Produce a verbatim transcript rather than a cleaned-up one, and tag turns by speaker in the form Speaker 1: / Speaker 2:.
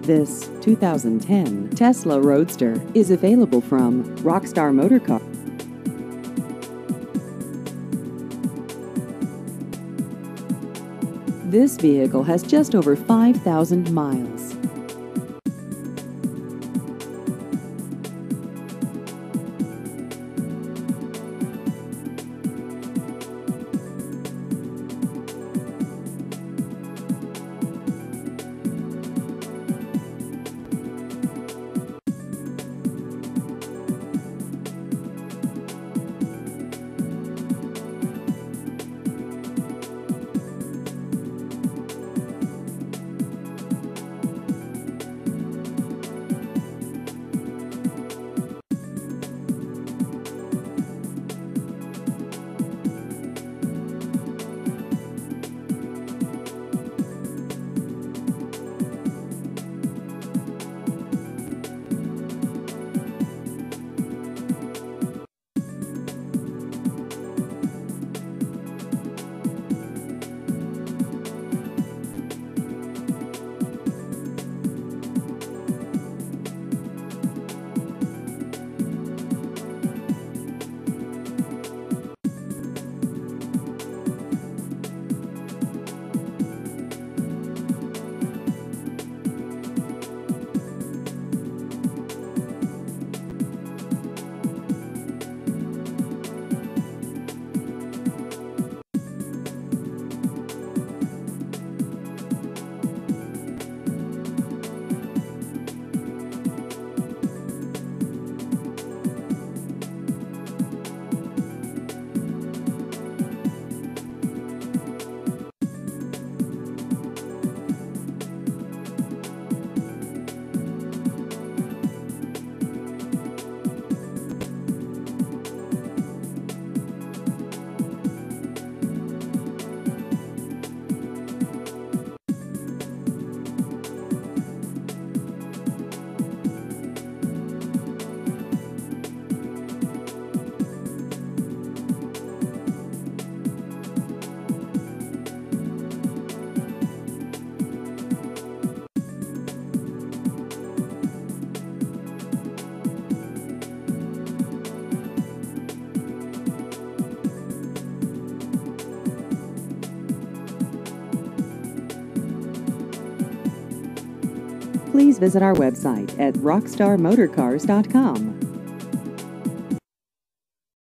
Speaker 1: This two thousand ten Tesla Roadster is available from Rockstar Motor Car. This vehicle has just over five thousand miles. Please visit our website at rockstar motor cars dot com.